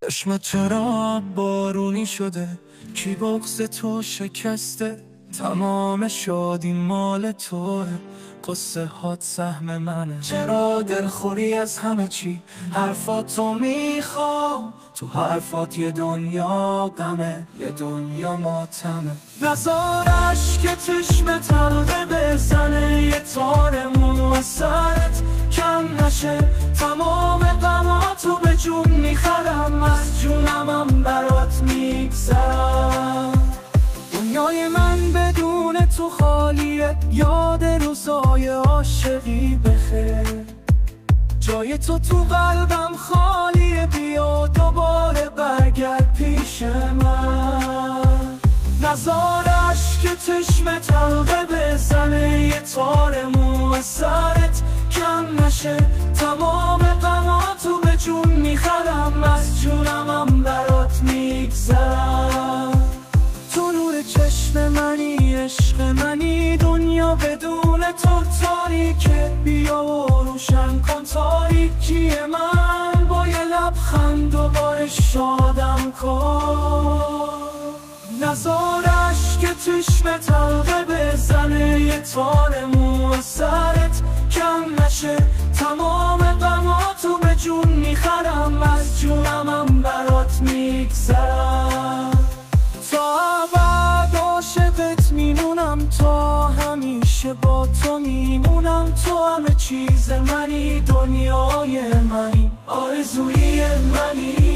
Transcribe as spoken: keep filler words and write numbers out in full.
چشم چرا بارونی شده، کی بغض تو شکسته؟ تمام شادی مال توه، قصه هات سهم منه. چرا دلخوری از همه چی؟ حرفاتو میخوام، تو حرفات یه دنیا غمه، یه دنیا ماتمه. نزار عشق چشم تلقه بزنه، یه تار مو از سرت کم نشه. تمام غماتو به جون میخرم، از جونمم برات میگذرم. دنیای من بدون تو خالیه، یاد روزای عاشقی بخیر. جای تو تو قلبم خالیه، بیا دوباره برگرد پیش من. نزار عشق چشم تلقه بزنه، یه تار مو از سرت کم نشه. تمام غماتو به جون میخرم، از جونمم برات میگذرم. تو نور چشم منی، عشق منی، دنیا بدون تو تاریکه. بیا و روشن کن تاریکی من، با یه لبخند دوباره شادم کن. نزار عشق چشم تلقه بزنه، یه تار مو از سرت کم نشه. تمام غماتو به جون میخرم، از جونمم برات میگذرم. تا ابد عاشقت میمونم، تا همیشه با تو میمونم. تو همه چیز منی، دنیای منی، آرزوی منی.